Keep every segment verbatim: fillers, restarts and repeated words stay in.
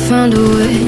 found a way.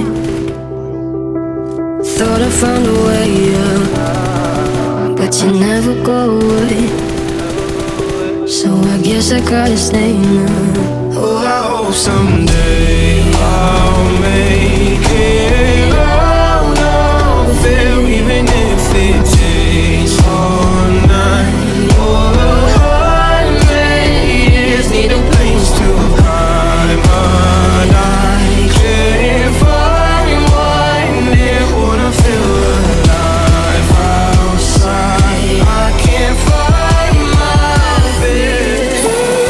Thought I found a way, yeah. But you never go away. So I guess I gotta stay now. Oh, I hope someday I'll make it out of there, even if it takes all night or a hundred years. Need a place to hide, but I can't find one that wanna feel alive outside. I can't find my bed.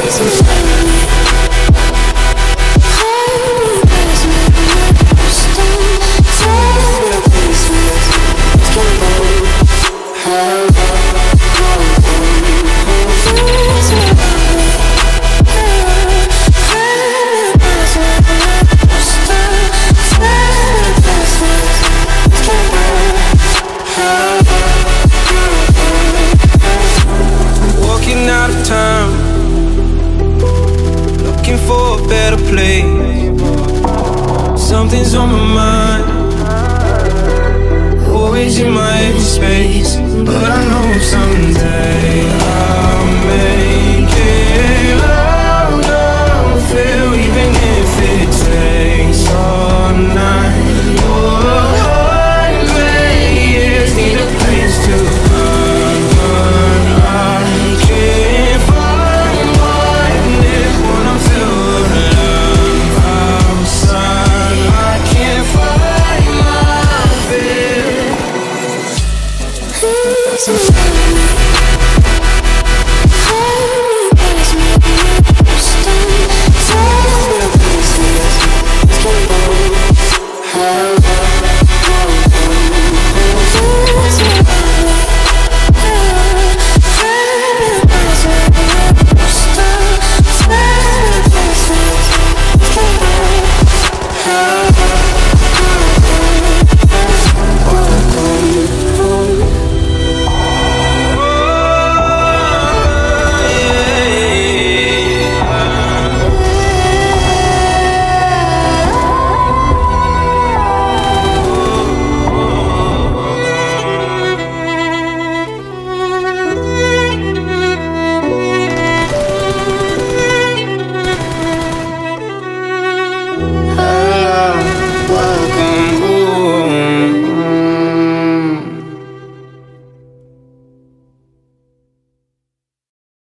Walking out of town, looking for a better place. Something's on my mind, always in my head space. But I know someday